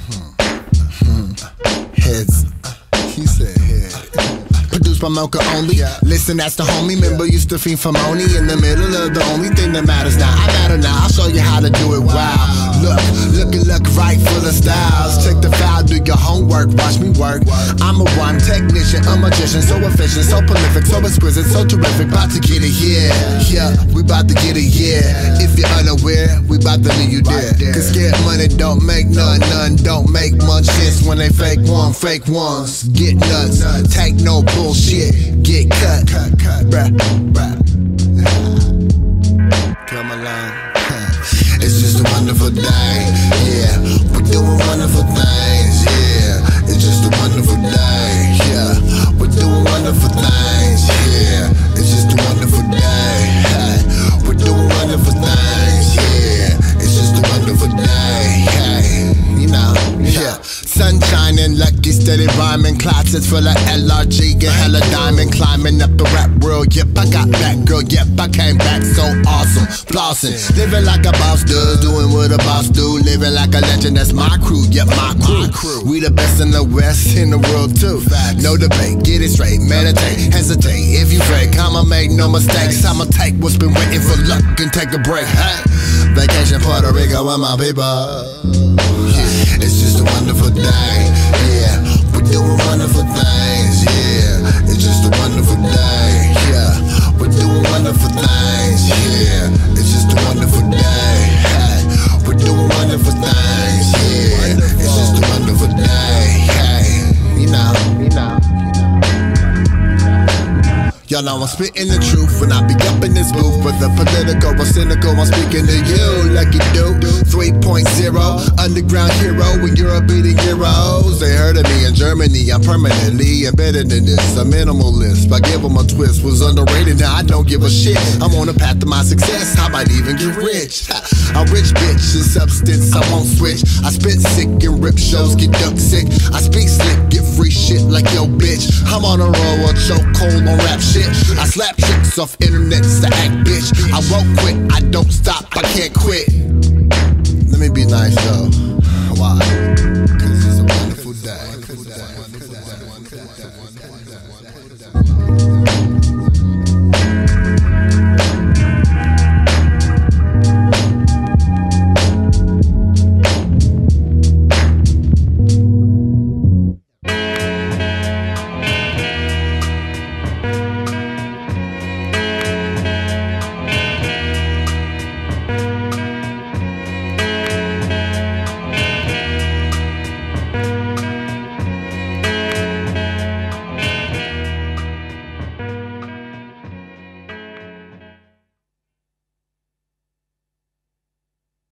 Heads. He said head. Produced by MOKA only. Listen, that's the homie. Remember, used to fiend for money in the middle of the only thing that matters now. I matter now. I'll show you how to do it. Wow. Look right, full of styles. Check the file, do your homework, watch me work. I'm a rhyme technician, a magician, so efficient, so prolific, so exquisite, so terrific. About to get it, yeah, we about to get it, yeah. If you're unaware, we about to leave you there. Cause scared money don't make none don't make much sense when they fake ones. Get nuts, take no bullshit, get cut, bruh. Come along. It's just a wonderful day, yeah. We're doing wonderful things, yeah. It's just a wonderful day, yeah. We're doing wonderful things, yeah. It's just a wonderful day, hey. We're doing wonderful things, yeah. It's just a wonderful day, hey. You know, yeah. Sunshine and lucky, steady rhyming, closets full of LRG and hella diamond, climbing up the rap world. Yep, I got back, girl. Yep, I came back so awesome, flossing, living like a boss does, doing what a boss do, living like a legend. That's my crew. Yep, my crew. We the best in the West, in the world too. No debate, get it straight, meditate, hesitate. If you fake, I'ma make no mistakes. I'ma take what's been waiting for luck and take a break. Hey, vacation Puerto Rico with my people. It's just a wonderful day, yeah. We're doing wonderful things, yeah. It's just a wonderful day, yeah. We're doing wonderful things, yeah. It's just a wonderful day, hey. We're doing wonderful things, yeah. It's just a wonderful day, hey. You know. Y'all know I'm spitting the truth when I be up in this booth. Whether political or cynical, I'm speaking to you like you do. 3.0, underground hero when you're a beating heroes. They heard of me in Germany, I'm permanently embedded in this. A minimalist, I give them a twist. Was underrated, now I don't give a shit. I'm on a path to my success, I might even get rich. I'm rich bitch in substance, I won't switch. I spit sick and rip shows, get duck sick. I speak slick, get free shit like yo bitch. I'm on a roll, a choke cold on rap shit. I slap chicks off internets to act bitch. I won't quit, I don't stop, I can't quit. Let me be nice though.